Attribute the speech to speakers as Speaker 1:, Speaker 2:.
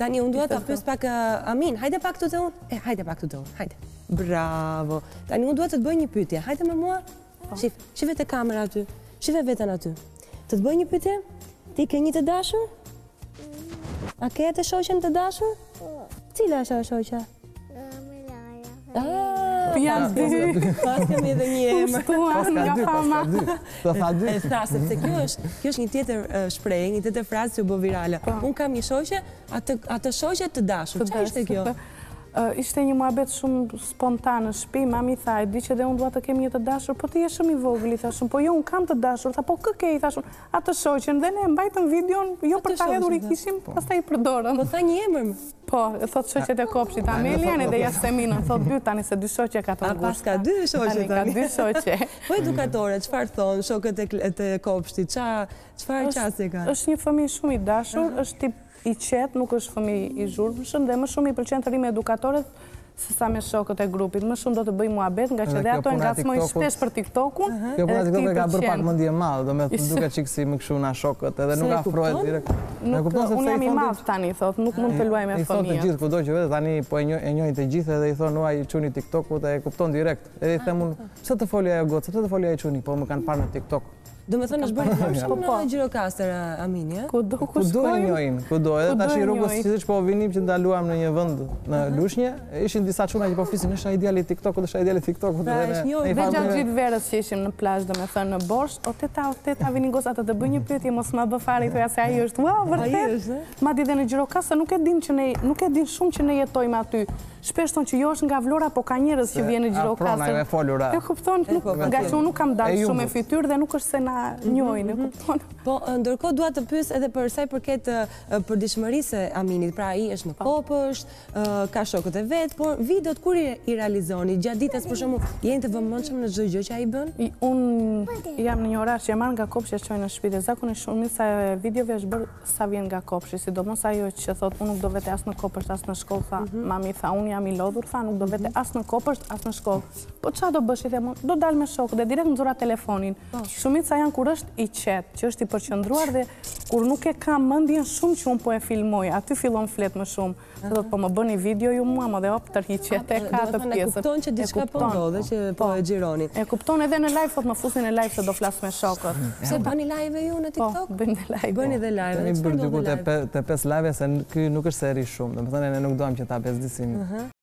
Speaker 1: Tani, unë duhet ta pyes pak Amin, hajde pak këtu te unë. Hajde pak këtu te unë, hajde. Bravo. Tani, unë duhet të të bëj një pyetje. Hajde me mua. Shive te kamera aty. Shive veten aty. Të të bëj një pyetje? Ti ke një të dashur? A ke të shoqen të dashur? Cila është ajo shoqja?
Speaker 2: Janë dy.
Speaker 1: Pas kemi edhe një emër.
Speaker 2: Shtuan nga fama.
Speaker 3: Do tha dy.
Speaker 1: E tha, sepse kjo është një tjetër shprehje, një tjetër frazë që u bë virale. Unë kam një shoqe, atë shoqe të dashur. Çfarë ishte kjo?
Speaker 2: Ishte një muhabet shumë spontan në shtëpi, mami tha, e di që dhe unë dua të kem një të dashur, po ti je shumë i vogël, i thashun, po jo, unë kam të dashur, tha, po kë ke, i thashun, atë shoqen, dhe ne mbajtëm videon, jo për ta hedhur i kishim, pastaj i përdorëm.
Speaker 1: Po tha një emër.
Speaker 2: Po, e thot shoqet e Kopshtit, Amelian edhe Jasminën, thot dy tani se dy shoqe ka të
Speaker 1: ngushta. A pas ka dy shoqe tani?
Speaker 2: Ka dy shoqe.
Speaker 1: Po edukatore, çfarë thon shokët e Kopshtit? Çfarë qasje kanë?
Speaker 2: Është një fëmijë shumë i dashur, është tip i qetë, nuk është fëmijë i zhurmshëm dhe më shumë i pëlqen të ri me edukatorët se sa me shokët e grupit. Më shumë do të bëj muhabet, nga që dhe ato ngacmojnë shpesh për TikTok-un.
Speaker 3: Kjo puna TikTok e ka bërë pak mendje madhe, do me duke çik si më kshu na shokët, edhe nuk afrohet direkt.
Speaker 2: Unë jam i madh tani, thot, nuk mund të luaj me
Speaker 3: fëmijë. I thotë të gjithë kudo që vetë, tani po e njohin të gjithë edhe i thonë uaj çuni TikTok-ut e kupton direkt. Edhe i them unë, pse të foli ajo gocë, pse të foli ajo çuni, po më kanë parë në TikTok.
Speaker 1: Do me thënë është bërë shumë në Gjirokastër, Amini, e?
Speaker 2: Kudo
Speaker 3: e njojnë, kudo. Edhe tash i rrugës që po vinim që ndaluam në një vend në Lushnjë, ishin disa çuna që po flisin, është ai djali i TikTokut, është ai djali i TikTokut.
Speaker 1: Dhe
Speaker 2: gjatë gjithë verës që ishim në plazh, do me thënë në Borsh, o teta vini goca të bëj një pyetje, mos ma bë fare, i thoja se ai është, wow, vërtet. Madje edhe në Gjirokastër nuk e din shumë që ne jetojmë aty. Shpesh thonë që jo është nga Vlora, po ka njerëz që vjen në Gjirokastër. E kupton, nga që unë nuk kam dalë shumë me fytyrë dhe nuk është se na njohin, e kupton.
Speaker 1: Po, ndërkohë dua të pyes edhe për sa i përket përditshmërisë e Aminit. Pra ai është në Kopësht, ka shokët e vet, por videot kur i realizoni gjatë ditës për shembull, jeni të vëmendshëm në çdo gjë që ai bën?
Speaker 2: Unë jam në një orar që e marr nga Kopshti e çoj në shtëpi dhe zakonisht shumica e videove është bërë sa vjen nga Kopshti, sidomos ajo që thotë unë nuk do vete as në Kopësht as në shkollë, tha mami, tha unë jam i lodhur, tha nuk do vete as në Kopësht as në shkollë. Po çfarë do bësh, i them unë, do dal me shokët dhe direkt nxora telefonin. Shumica janë kur është i qetë, që është i përqendruar dhe kur nuk e ka mendjen shumë që unë po e filmoj, aty fillon flet më shumë. Do po më bëni video ju mua, më dhe op tërhiqet e ka të pjesën.
Speaker 1: E kupton që diçka po ndodhe që po e xhironi.
Speaker 2: E kupton edhe në live, thot më fusin në live se do flas me shokët.
Speaker 1: Pse bëni live ju në TikTok?
Speaker 2: Po, bëni live.
Speaker 1: Bëni dhe live.
Speaker 3: Kemi bërë diku te 5 live se ky nuk është seri shumë. Domethënë ne nuk doam që ta bezdisim